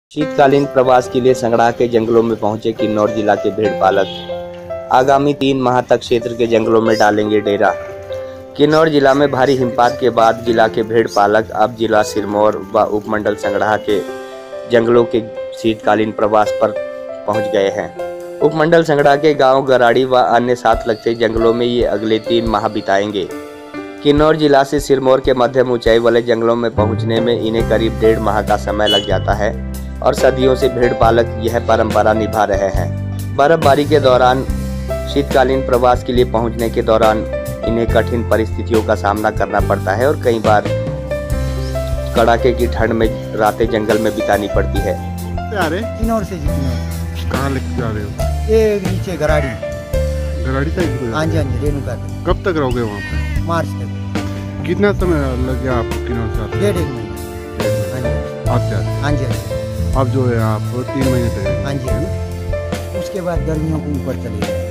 शीतकालीन प्रवास के लिए संगड़ा के जंगलों में पहुंचे किन्नौर जिला के भेड़ पालक। आगामी 3 माह तक क्षेत्र के जंगलों में डालेंगे डेरा। किन्नौर जिला में भारी हिमपात के बाद जिला के भेड़ पालक अब जिला सिरमौर व उपमंडल संगड़ा के जंगलों के शीतकालीन प्रवास पर पहुंच गए हैं। उपमंडल संगड़ा के गांव गराड़ी व अन्य साथ लगते जंगलों में ये अगले 3 माह बिताएंगे। किन्नौर जिला से सिरमौर के मध्यम ऊंचाई वाले जंगलों में पहुंचने में इन्हें करीब 1.5 माह का समय लग जाता है और सदियों से भेड़ पालक यह परंपरा निभा रहे हैं। बर्फबारी के दौरान शीतकालीन प्रवास के लिए पहुंचने के दौरान इन्हें कठिन परिस्थितियों का सामना करना पड़ता है और कई बार कड़ाके की ठंड में रातें जंगल में बितानी पड़ती है। किन्नौर से जी, किन्नौर। कहाँ लेके जा रहे हो? ये नीचे गराड़ी तक? हाँ जी, रेणुका तक। कब तक रहोगे वहाँ पे? मार्च तक। कितना समय लग गया आपको किन्नौर से आते? 1.5 महीना। हाँ जी, आते हाँ जी। अब जो है आप 3 महीने तक? हाँ जी, उसके बाद गर्मियों को ऊपर चले गए।